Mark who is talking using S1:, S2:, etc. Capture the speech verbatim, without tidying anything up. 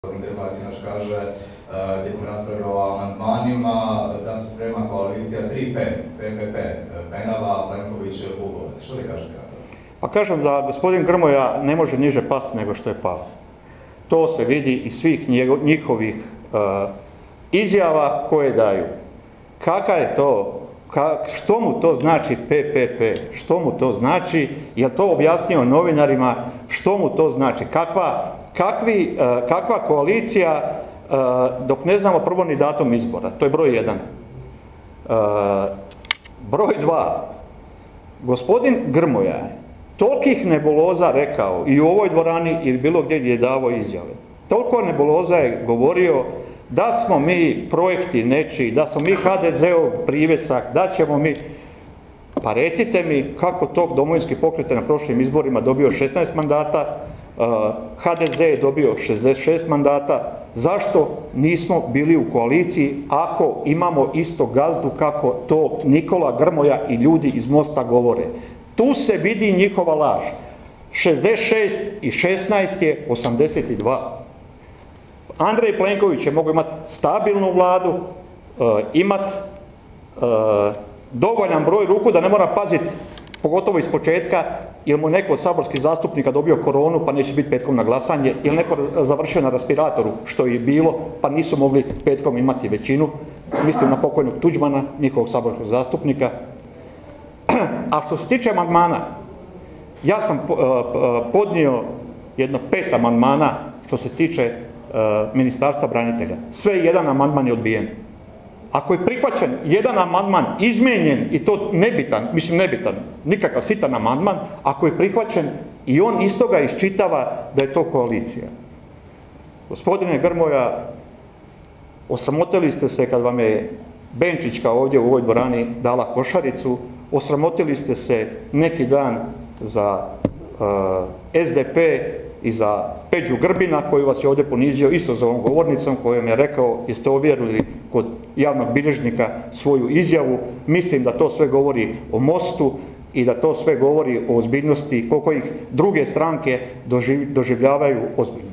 S1: Grmoja sinoć kaže tijekom rasprave o amandmanima da se sprema koalicija tri P, P P P, Penava, Plenković, Pugovac. Što vi kažete na to?
S2: Pa kažem da gospodin Grmoja ne može niže pasti nego što je pao. To se vidi iz svih njihovih uh, izjava koje daju. Kaka je to, ka, što mu to znači P P P, što mu to znači, je li to objasnio novinarima, što mu to znači, kakva, kakvi, uh, kakva koalicija, uh, dok ne znamo prvo ni datum izbora, to je broj jedan. Uh, broj dva, gospodin Grmoja je tolikih nebuloza rekao i u ovoj dvorani ili bilo gdje gdje je davao izjave. Toliko nebuloza je govorio da smo mi projekti nečiji, da smo mi H D Z-ov privesak, da ćemo mi... Pa recite mi kako tog Domovinski pokret na prošlim izborima dobio šesnaest mandata, H D Z je dobio šezdeset šest mandata, zašto nismo bili u koaliciji ako imamo isto gazdu kako to Nikola Grmoja i ljudi iz Mosta govore. Tu se vidi njihova laž. šezdeset šest i šesnaest je osamdeset dva. Andrej Plenković je mogao imati stabilnu vladu, uh, imati uh, dovoljan broj ruku da ne mora paziti, pogotovo iz početka, jer mu neko od saborskih zastupnika dobio koronu pa neće biti petkom na glasanje, ili neko završio na respiratoru, što je bilo, pa nisu mogli petkom imati većinu. Mislim na pokojnog Tuđmana, njihovog saborskog zastupnika. A što se tiče amandmana, ja sam uh, podnio jedno pet amandmana što se tiče uh, Ministarstva branitelja. Sve jedan amandman je odbijen. Ako je prihvaćen jedan amandman, izmijenjen, i to nebitan, mislim nebitan, nikakav sitan amandman, ako je prihvaćen i on iz toga iščitava da je to koalicija. Gospodine Grmoja, osramotili ste se kad vam je Benčićka ovdje u ovoj dvorani dala košaricu, osramotili ste se neki dan za uh, S D P i za Peđu Grbina koji vas je ovdje ponizio isto za ovom govornicom kojom je rekao jeste ovjerili kod javnog bilježnika svoju izjavu. Mislim da to sve govori o Mostu i da to sve govori o ozbiljnosti koliko ih druge stranke doživ, doživljavaju ozbiljno.